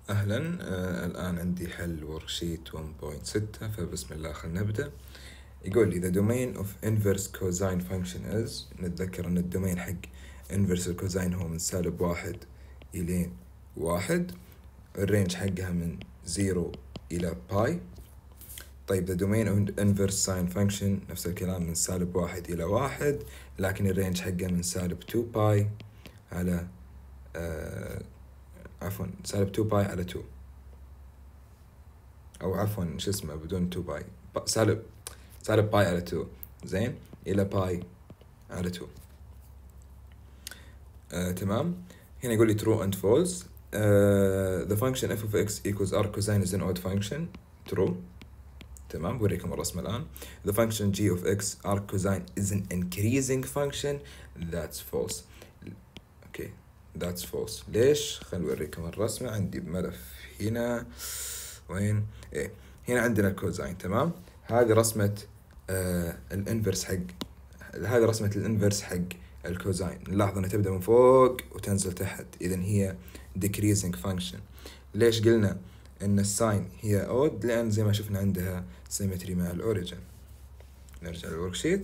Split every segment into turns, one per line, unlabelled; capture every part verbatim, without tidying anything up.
أهلا. آه الآن عندي حل وركشيت واحد نقطة ستة، فبسم الله خلينا نبدأ. يقول لي the domain of inverse cosine function is، نتذكر أن الدومين حق inverse الكوزاين هو من سالب واحد إلى واحد، الرينج حقها من زيرو إلى باي. طيب the domain of inverse sine function نفس الكلام من سالب واحد إلى واحد، لكن الرينج حقها من سالب تو باي على آه عفوا سالب تو باي على تو، او عفوا شو اسمه بدون تو باي، سالب سالب باي على تو، زين، الى باي على تو. آه، تمام. هنا يقول لي true and false. uh, the function f of x equals r cosine is an odd function. true. تمام. بوريكم الرسمة الآن. the function g of x r cosine is an increasing function. that's false. اوكي okay. that's false. ليش؟ خلينا نوريكم الرسمة. عندي ملف هنا، وين؟ ايه هنا عندنا الكوزاين. تمام. هذه رسمة آه الانفرس حق هذه رسمة الانفرس حق الكوزاين. نلاحظ انها تبدأ من فوق وتنزل تحت، اذا هي decreasing function. ليش قلنا ان الساين هي اود؟ لان زي ما شفنا عندها سيمتري مع الاوريجن. نرجع للوركشيت.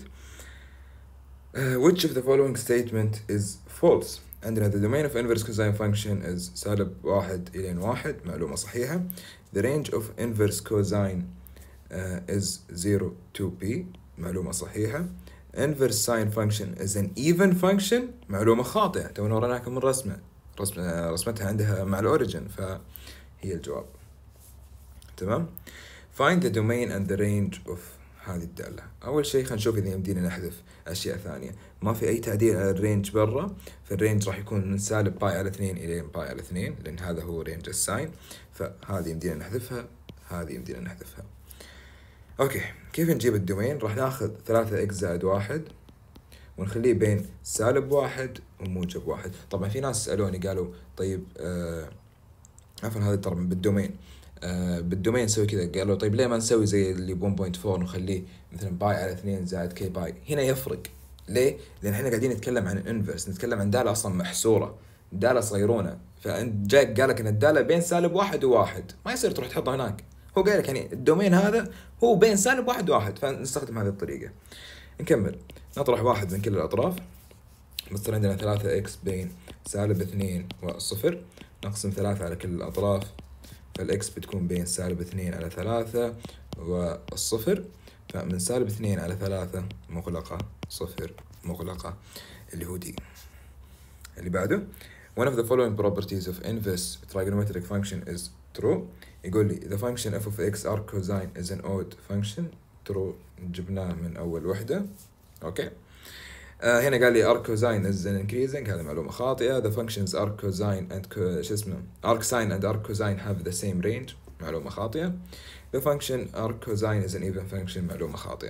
uh, which of the following statement is false؟ عندنا the domain of inverse cosine function is سالب واحد إلى واحد، معلومة صحيحة. the range of inverse cosine uh, is zero to p، معلومة صحيحة. inverse sine function is an even function، معلومة خاطئة، تونا وريناكم من رسمة رسمة رسمتها عندها مع الأوريجن، فهي الجواب. تمام. find the domain and the range of هذه الدالة. أول شيء خلينا نشوف إذا يمدينا نحذف أشياء ثانية. ما في أي تعديل على الرينج برا، فالرينج راح يكون من سالب باي على اثنين إلى باي على اثنين، لأن هذا هو رينج الساين، فهذه يمدينا نحذفها، هذه يمدينا نحذفها. أوكي، كيف نجيب الدومين؟ راح ناخذ ثلاثة إكس زائد واحد ونخليه بين سالب واحد وموجب واحد. طبعا في ناس سألوني قالوا طيب آه عفوا هذا ترى بالدومين آه بالدومين نسوي كذا، قالوا طيب ليه ما نسوي زي اللي واحد نقطة أربعة ونخليه مثلا باي على اثنين زائد كي باي؟ هنا يفرق. ليه؟ لأن احنا قاعدين نتكلم عن الانفرس، نتكلم عن دالة أصلا محصورة، دالة صغيرونة، فأنت جاك قالك إن الدالة بين سالب واحد وواحد، ما يصير تروح تحطها هناك. هو قال لك يعني الدومين هذا هو بين سالب واحد وواحد، فنستخدم هذه الطريقة. نكمل، نطرح واحد من كل الأطراف، بتصير عندنا ثلاثة إكس بين سالب اثنين والصفر، نقسم ثلاثة على كل الأطراف، فالإكس بتكون بين سالب اثنين على ثلاثة والصفر، فمن سالب اثنين على ثلاثة مغلقة صفر مغلقة، اللي هو دي. اللي بعده one of the following properties of inverse trigonometric function is true. يقول لي the function f of x r cosine is an odd function. true، جبناه من أول وحدة. أوكي. آه هنا قال لي arc cosine is an increasing، هذا معلومة خاطئة. the functions arc cosine and شو اسمه arc sine and arc cosine have the same range، معلومة خاطئة. the function arc cosine is an even function، معلومة خاطئة.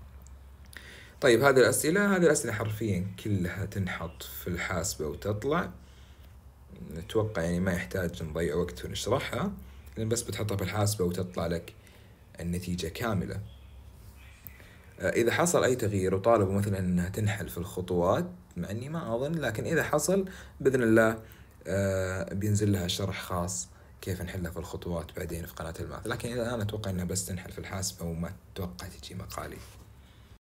طيب هذه الأسئلة هذه الأسئلة حرفيا كلها تنحط في الحاسبة وتطلع. نتوقع يعني ما يحتاج نضيع وقت ونشرحها، لأن بس بتحطها في الحاسبة وتطلع لك النتيجة كاملة. إذا حصل أي تغيير وطالبوا مثلا أنها تنحل في الخطوات، مع أني ما أظن، لكن إذا حصل بإذن الله بينزل لها شرح خاص كيف نحلها في الخطوات بعدين في قناة الماث، لكن إذا أنا أتوقع أنها بس تنحل في الحاسبة وما أتوقع تجي مقالي.